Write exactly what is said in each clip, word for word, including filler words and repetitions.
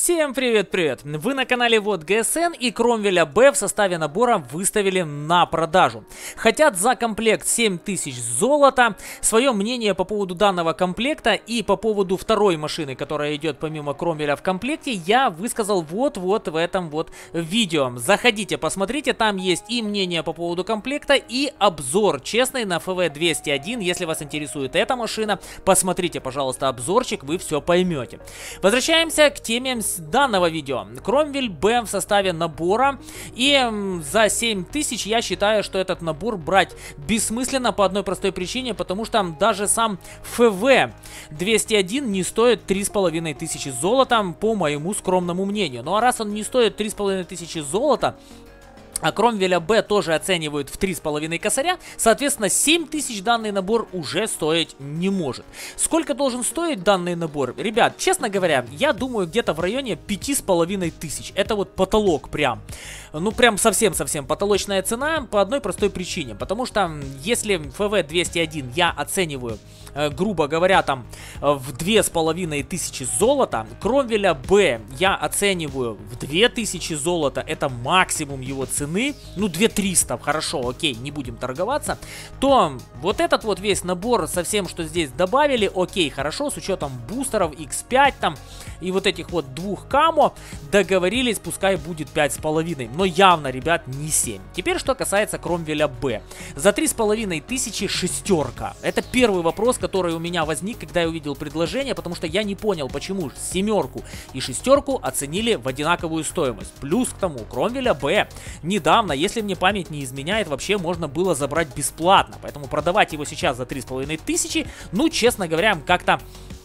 Всем привет-привет! Вы на канале Вот ГСН, и Кромвеля Б в составе набора выставили на продажу. Хотят за комплект семь тысяч золота. Свое мнение по поводу данного комплекта и по поводу второй машины, которая идет помимо Кромвеля в комплекте, я высказал вот-вот в этом вот видео. Заходите, посмотрите, там есть и мнение по поводу комплекта, и обзор честный на эф ви двести один. Если вас интересует эта машина, посмотрите, пожалуйста, обзорчик, вы все поймете. Возвращаемся к теме данного видео. Кромвель Б в составе набора, и м, за семь тысяч я считаю, что этот набор брать бессмысленно по одной простой причине, потому что даже сам эф ви двести один не стоит три с половиной тысячи золота, по моему скромному мнению. Ну а раз он не стоит три с половиной тысячи золота, а Кромвеля Б тоже оценивают в три с половиной косаря, соответственно, семь тысяч данный набор уже стоить не может. Сколько должен стоить данный набор? Ребят, честно говоря, я думаю, где-то в районе пяти с половиной тысяч. Это вот потолок прям. Ну, прям совсем-совсем потолочная цена по одной простой причине. Потому что если эф ви двести один я оцениваю, э, грубо говоря, там в две с половиной тысячи золота, Кромвеля Б я оцениваю в две тысячи золота, это максимум его цены, ну две триста, хорошо, окей, не будем торговаться, то вот этот вот весь набор со всем, что здесь добавили, окей, хорошо, с учетом бустеров икс пять там и вот этих вот двух камо, договорились, пускай будет пять с половиной, но явно, ребят, не семь. Теперь, что касается Кромвеля Б. За три с половиной тысячи шестерка. Это первый вопрос, который у меня возник, когда я увидел предложение, потому что я не понял, почему семерку и шестерку оценили в одинаковую стоимость. Плюс к тому, Кромвеля Б недавно, если мне память не изменяет, вообще можно было забрать бесплатно. Поэтому продавать его сейчас за три с половиной тысячи, ну, честно говоря, как-то...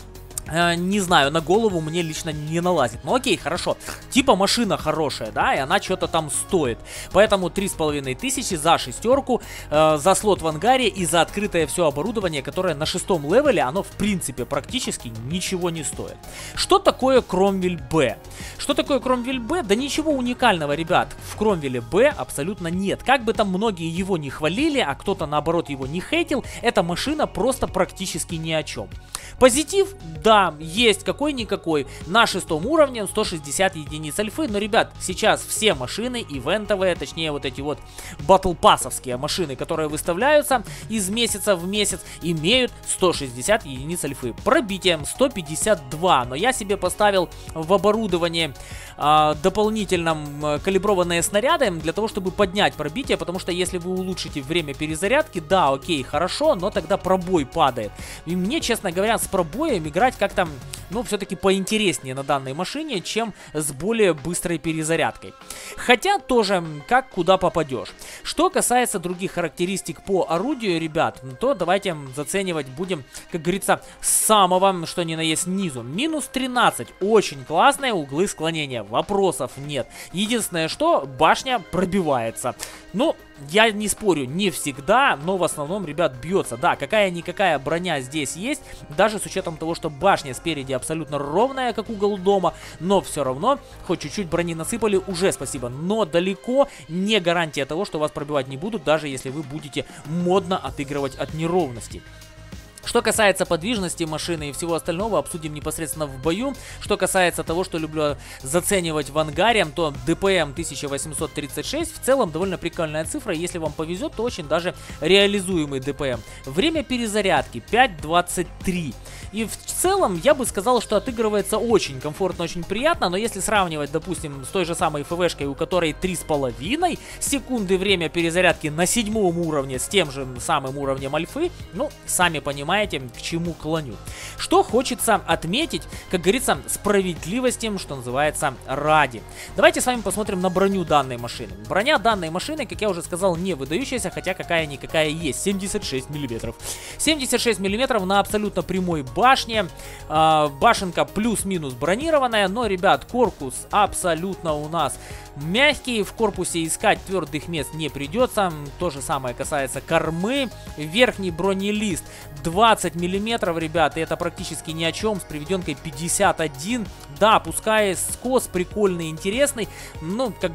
не знаю, на голову мне лично не налазит. Ну окей, хорошо. Типа машина хорошая, да, и она что-то там стоит. Поэтому три с половиной тысячи за шестерку, э, за слот в ангаре и за открытое все оборудование, которое на шестом левеле, оно в принципе практически ничего не стоит. Что такое Кромвель Б? Что такое Кромвель Б? Да ничего уникального, ребят, в Кромвеле Б абсолютно нет. Как бы там многие его не хвалили, а кто-то наоборот его не хейтил, эта машина просто практически ни о чем. Позитив, да, есть какой-никакой. На шестом уровне сто шестьдесят единиц альфы. Но, ребят, сейчас все машины ивентовые, точнее вот эти вот батл-пассовские машины, которые выставляются из месяца в месяц, имеют сто шестьдесят единиц альфы. Пробитием сто пятьдесят два. Но я себе поставил в оборудование э, дополнительном э, калиброванные снаряды для того, чтобы поднять пробитие. Потому что если вы улучшите время перезарядки, да, окей, хорошо, но тогда пробой падает. И мне, честно говоря, с пробоем играть как-то, ну, все-таки поинтереснее на данной машине, чем с более быстрой перезарядкой. Хотя тоже, как куда попадешь. Что касается других характеристик по орудию, ребят, то давайте заценивать будем, как говорится, с самого, что ни на есть, низу. Минус тринадцать. Очень классные углы склонения. Вопросов нет. Единственное, что башня пробивается. Ну, я не спорю, не всегда, но в основном, ребят, бьется. Да, какая-никакая броня здесь есть, даже с учетом того, что башня спереди абсолютно ровная, как угол дома, но все равно, хоть чуть-чуть брони насыпали, уже спасибо. Но далеко не гарантия того, что вас пробивать не будут, даже если вы будете модно отыгрывать от неровностей. Что касается подвижности машины и всего остального, обсудим непосредственно в бою. Что касается того, что люблю заценивать в ангаре, то ДПМ тысяча восемьсот тридцать шесть в целом довольно прикольная цифра. Если вам повезет, то очень даже реализуемый ДПМ. Время перезарядки пять двадцать три. И в целом я бы сказал, что отыгрывается очень комфортно, очень приятно. Но если сравнивать, допустим, с той же самой эф ви-шкой, у которой три с половиной секунды время перезарядки на седьмом уровне с тем же самым уровнем альфы, ну, сами понимаете, к чему клоню. Что хочется отметить, как говорится, справедливостью, что называется, ради. Давайте с вами посмотрим на броню данной машины. Броня данной машины, как я уже сказал, не выдающаяся, хотя какая-никакая есть. семьдесят шесть миллиметров. семьдесят шесть миллиметров на абсолютно прямой башне. Э, башенка плюс-минус бронированная, но, ребят, корпус абсолютно у нас мягкий. В корпусе искать твердых мест не придется. То же самое касается кормы. Верхний бронелист двадцать миллиметров, ребят, и это практически ни о чем, с приведенкой пятьдесят один. Да, пускай скос прикольный, интересный, ну, как бы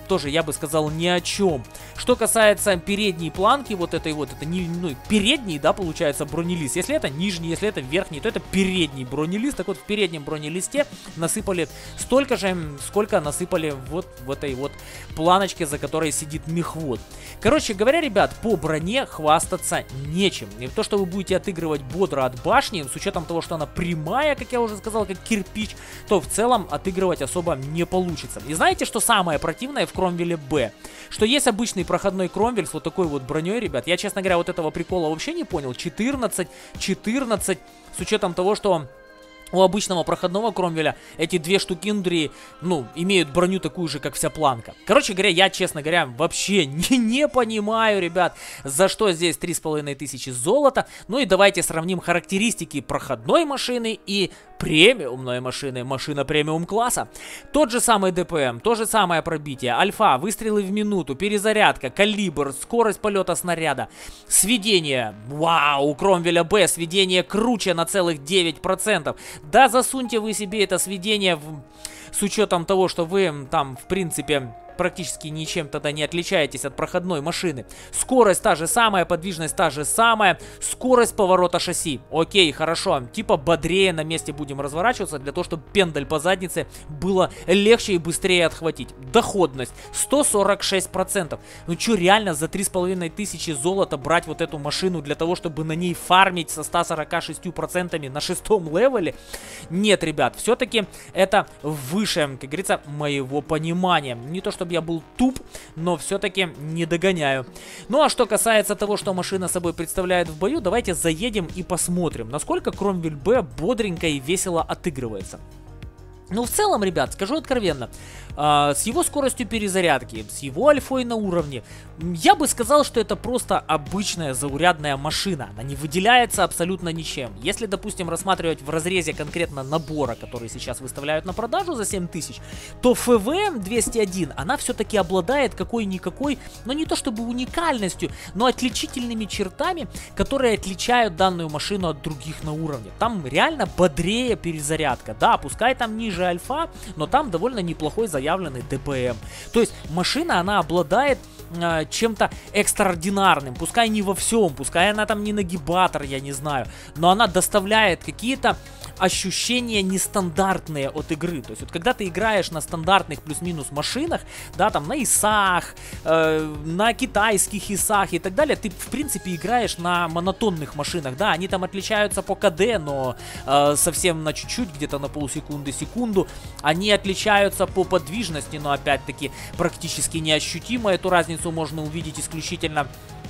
тоже, я бы сказал, ни о чем. Что касается передней планки, вот этой вот, это не, ну, передний, да, получается, бронелист. Если это нижний, если это верхний, то это передний бронелист. Так вот, в переднем бронелисте насыпали столько же, сколько насыпали вот в этой вот планочке, за которой сидит мехвод. Короче говоря, ребят, по броне хвастаться нечем. И то, что вы будете отыгрывать бодро от башни, с учетом того, что она прямая, как я уже сказал, как кирпич, то в целом отыгрывать особо не получится. И знаете, что самое противное в Кромвеле Б? Что есть обычный проходной Кромвель с вот такой вот броней, ребят. Я, честно говоря, вот этого прикола вообще не понял. четырнадцать, четырнадцать, с учетом того, что у обычного проходного Кромвеля эти две штукиндри, ну, имеют броню такую же, как вся планка. Короче говоря, я, честно говоря, вообще не, не понимаю, ребят, за что здесь три с половиной тысячи золота. Ну и давайте сравним характеристики проходной машины и премиумной машины, машина премиум класса. Тот же самый ДПМ, то же самое пробитие, альфа, выстрелы в минуту, перезарядка, калибр, скорость полета снаряда, сведение, вау, у Кромвеля Б сведение круче на целых девять процентов. Да засуньте вы себе это сведение в... с учетом того, что вы там, в принципе, практически ничем тогда не отличаетесь от проходной машины. Скорость та же самая, подвижность та же самая, скорость поворота шасси. Окей, хорошо, типа бодрее на месте будем разворачиваться, для того, чтобы пендаль по заднице было легче и быстрее отхватить. Доходность сто сорок шесть процентов. Ну что, реально за три с половиной тысячи золота брать вот эту машину для того, чтобы на ней фармить со ста сорока шестью процентами на шестом левеле? Нет, ребят, все-таки это выше, как говорится, моего понимания. Не то, что я был туп, но все-таки не догоняю. Ну а что касается того, что машина собой представляет в бою, давайте заедем и посмотрим, насколько Кромвель Б бодренько и весело отыгрывается. Ну, в целом, ребят, скажу откровенно, э, с его скоростью перезарядки, с его альфой на уровне, я бы сказал, что это просто обычная заурядная машина. Она не выделяется абсолютно ничем. Если, допустим, рассматривать в разрезе конкретно набора, который сейчас выставляют на продажу за семь тысяч, то эф вэ двести один, она все-таки обладает какой-никакой, но не то чтобы уникальностью, но отличительными чертами, которые отличают данную машину от других на уровне. Там реально бодрее перезарядка. Да, пускай там ниже альфа, но там довольно неплохой заявленный ДПМ. То есть машина, она обладает э, чем-то экстраординарным, пускай не во всем, пускай она там не нагибатор, я не знаю, но она доставляет какие-то ощущения нестандартные от игры. То есть вот когда ты играешь на стандартных плюс-минус машинах, да, там на ИСах, э, на китайских ИСах и так далее, ты в принципе играешь на монотонных машинах, да, они там отличаются по КД, но э, совсем на чуть-чуть, где-то на полсекунды, секунду, они отличаются по подвижности, но опять-таки практически неощутимо, эту разницу можно увидеть исключительно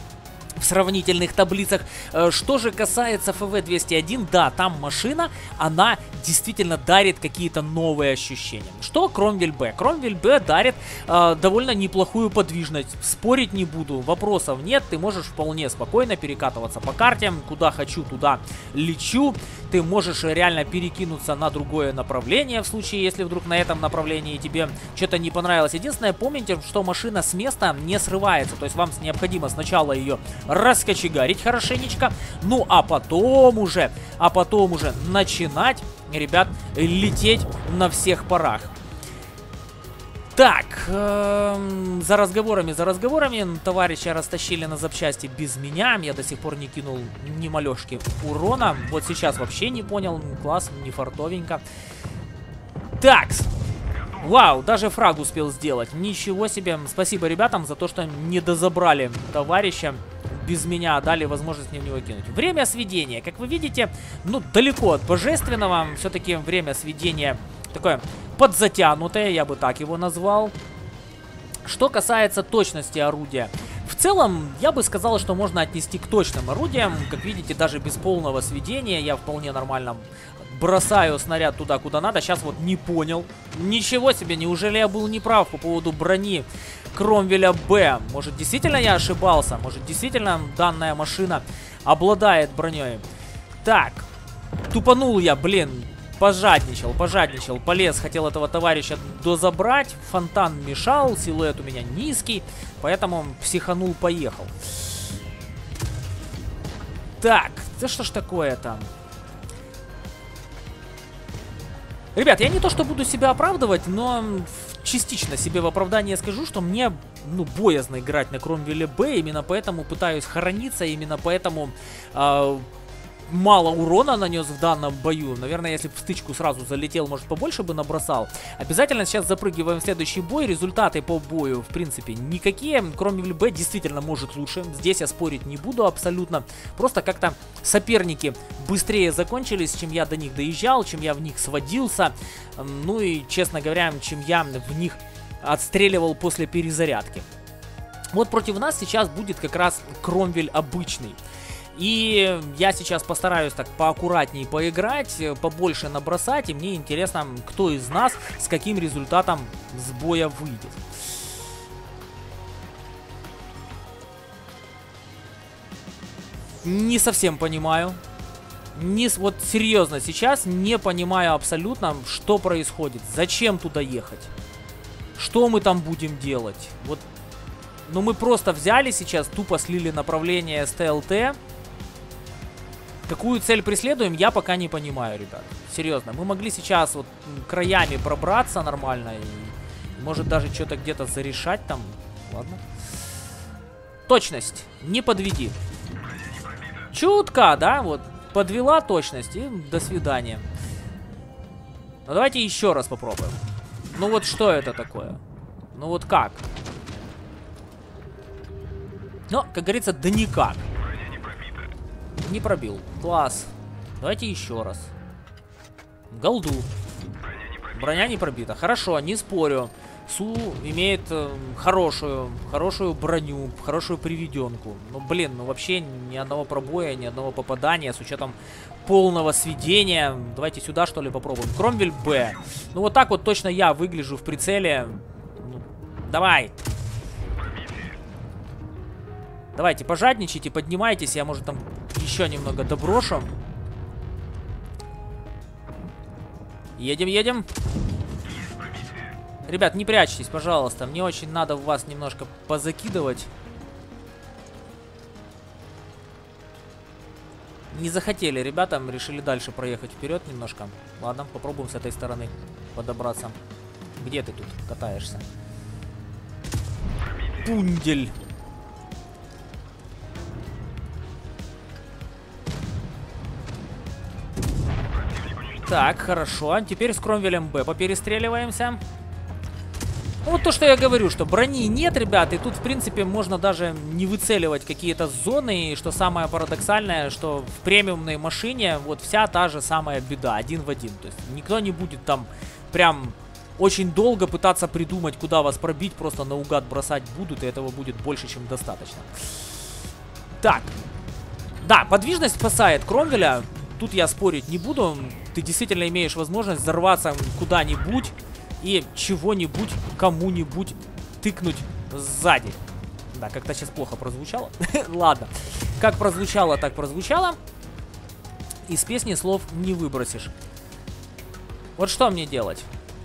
в сравнительных таблицах. Что же касается эф вэ двести один, да, там машина, она действительно дарит какие-то новые ощущения. Что Кромвель Б? Кромвель Б дарит э, довольно неплохую подвижность. Спорить не буду, вопросов нет. Ты можешь вполне спокойно перекатываться по карте. Куда хочу, туда лечу. Ты можешь реально перекинуться на другое направление, в случае, если вдруг на этом направлении тебе что-то не понравилось. Единственное, помните, что машина с места не срывается. То есть вам необходимо сначала ее раскочегарить хорошенечко, ну а потом уже, а потом уже начинать, ребят, лететь на всех парах. Так, э, за разговорами, за разговорами, товарища растащили на запчасти без меня, я до сих пор не кинул ни малешки урона, вот сейчас вообще не понял, класс, не фартовенько. Так, вау, даже фраг успел сделать, ничего себе, спасибо ребятам за то, что не дозабрали товарища без меня, дали возможность мне в него кинуть. Время сведения, как вы видите, ну, далеко от божественного, все-таки время сведения такое подзатянутое, я бы так его назвал. Что касается точности орудия, в целом, я бы сказал, что можно отнести к точным орудиям. Как видите, даже без полного сведения я вполне нормально бросаю снаряд туда, куда надо. Сейчас вот не понял. Ничего себе, неужели я был неправ по поводу брони Кромвеля Б? Может, действительно я ошибался? Может, действительно данная машина обладает броней? Так, тупанул я, блин. Пожадничал, пожадничал, полез, хотел этого товарища дозабрать, фонтан мешал, силуэт у меня низкий, поэтому психанул, поехал. Так, да что ж такое-то? Ребят, я не то что буду себя оправдывать, но частично себе в оправдание скажу, что мне, ну, боязно играть на Кромвеле Б, именно поэтому пытаюсь хорониться, именно поэтому э, мало урона нанес в данном бою. Наверное, если бы в стычку сразу залетел, может, побольше бы набросал. Обязательно сейчас запрыгиваем в следующий бой. Результаты по бою, в принципе, никакие. Кромвель Б действительно может лучше. Здесь я спорить не буду абсолютно. Просто как-то соперники быстрее закончились, чем я до них доезжал, чем я в них сводился. Ну и, честно говоря, чем я в них отстреливал после перезарядки. Вот против нас сейчас будет как раз Кромвель обычный. И я сейчас постараюсь так поаккуратнее поиграть, побольше набросать. И мне интересно, кто из нас с каким результатом с боя выйдет. Не совсем понимаю. Не, вот серьезно, сейчас не понимаю абсолютно, что происходит. Зачем туда ехать? Что мы там будем делать? Вот, ну мы просто взяли сейчас, тупо слили направление эс тэ эл тэ. Какую цель преследуем, я пока не понимаю, ребят. Серьезно, мы могли сейчас вот краями пробраться нормально. И, может, даже что-то где-то зарешать там. Ладно. Точность. Не подведи. Чутка, да? Вот. Подвела точность. И до свидания. Ну, давайте еще раз попробуем. Ну, вот что это такое? Ну, вот как? Ну, как говорится, да никак. Не пробил. Класс. Давайте еще раз. Голду. Броня не пробита. Хорошо, не спорю. Су имеет э, хорошую, хорошую броню, хорошую приведенку. Ну, блин, ну вообще ни одного пробоя, ни одного попадания с учетом полного сведения. Давайте сюда, что ли, попробуем. Кромвель Б. Ну, вот так вот точно я выгляжу в прицеле. Ну, давай. Давайте, пожадничайте, поднимайтесь. Я, может, там еще немного доброшу. Едем, едем. Ребят, не прячьтесь, пожалуйста. Мне очень надо вас немножко позакидывать. Не захотели, ребята, решили дальше проехать вперед немножко. Ладно, попробуем с этой стороны подобраться. Где ты тут катаешься? Пундель. Так, хорошо. Теперь с Кромвелем Б поперестреливаемся. Вот то, что я говорю, что брони нет, ребят, и тут, в принципе, можно даже не выцеливать какие-то зоны. И что самое парадоксальное, что в премиумной машине вот вся та же самая беда, один в один. То есть никто не будет там прям очень долго пытаться придумать, куда вас пробить, просто наугад бросать будут, и этого будет больше, чем достаточно. Так. Да, подвижность спасает Кромвеля. Тут я спорить не буду. Ты действительно имеешь возможность взорваться куда-нибудь и чего-нибудь, кому-нибудь тыкнуть сзади. Да, как-то сейчас плохо прозвучало. Ладно. Как прозвучало, так прозвучало. Из песни слов не выбросишь. Вот что мне делать?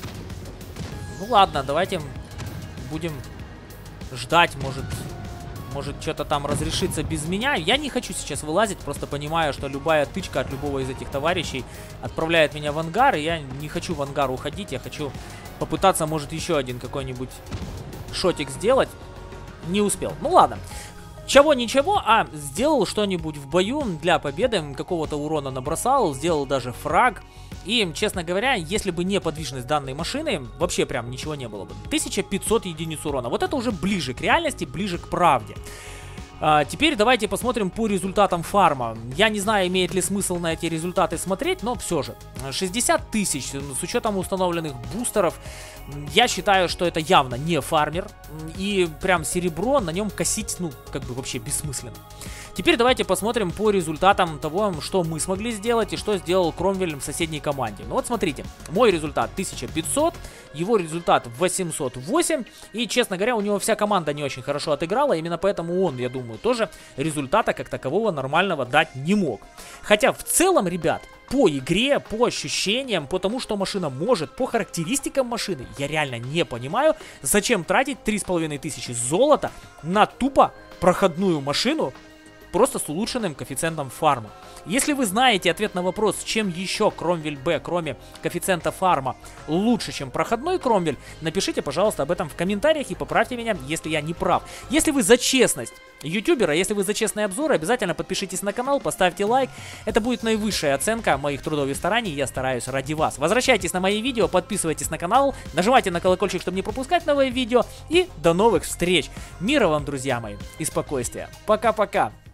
Ну ладно, давайте будем ждать, может... Может, что-то там разрешится без меня. Я не хочу сейчас вылазить, просто понимаю, что любая тычка от любого из этих товарищей отправляет меня в ангар. И я не хочу в ангар уходить. Я хочу попытаться, может, еще один какой-нибудь шотик сделать. Не успел. Ну ладно. Чего-ничего, а сделал что-нибудь в бою для победы. Какого-то урона набросал, сделал даже фраг. И, честно говоря, если бы не подвижность данной машины, вообще прям ничего не было бы. тысяча пятьсот единиц урона. Вот это уже ближе к реальности, ближе к правде. А, теперь давайте посмотрим по результатам фарма. Я не знаю, имеет ли смысл на эти результаты смотреть, но все же. шестьдесят тысяч с учетом установленных бустеров. Я считаю, что это явно не фармер. И прям серебро на нем косить, ну, как бы вообще бессмысленно. Теперь давайте посмотрим по результатам того, что мы смогли сделать и что сделал Кромвель в соседней команде. Ну вот смотрите, мой результат тысяча пятьсот, его результат восемьсот восемь. И, честно говоря, у него вся команда не очень хорошо отыграла. Именно поэтому он, я думаю, тоже результата как такового нормального дать не мог. Хотя в целом, ребят, по игре, по ощущениям, по тому, что машина может, по характеристикам машины, я реально не понимаю, зачем тратить три с половиной тысячи золота на тупо проходную машину просто с улучшенным коэффициентом фарма. Если вы знаете ответ на вопрос, чем еще Кромвель Б, кроме коэффициента фарма, лучше, чем проходной Кромвель, напишите, пожалуйста, об этом в комментариях и поправьте меня, если я не прав. Если вы за честность ютубера, если вы за честные обзоры, обязательно подпишитесь на канал, поставьте лайк. Это будет наивысшая оценка моих трудов и стараний, я стараюсь ради вас. Возвращайтесь на мои видео, подписывайтесь на канал, нажимайте на колокольчик, чтобы не пропускать новые видео. И до новых встреч. Мира вам, друзья мои, и спокойствия. Пока-пока.